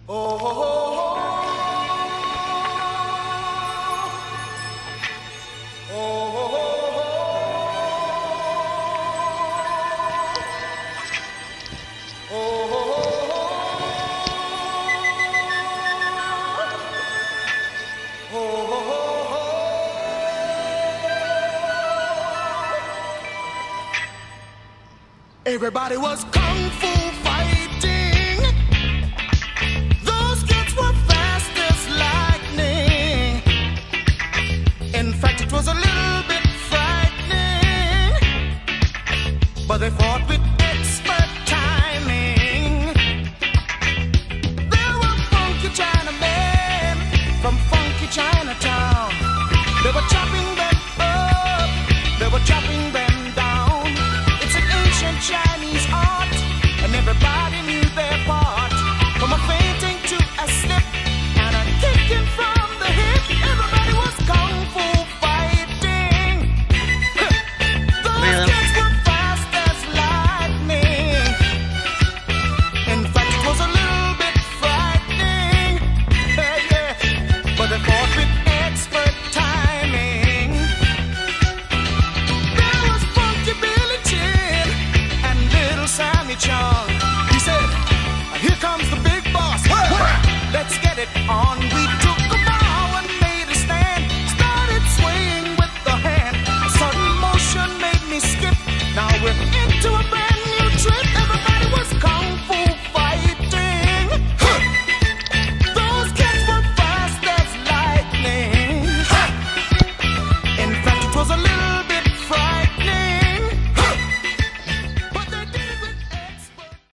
Everybody was kung fu fighting. Those kids were fast as lightning. In fact, it was a little bit frightening, but they fought with expert timing. There were funky Chinamen from funky China.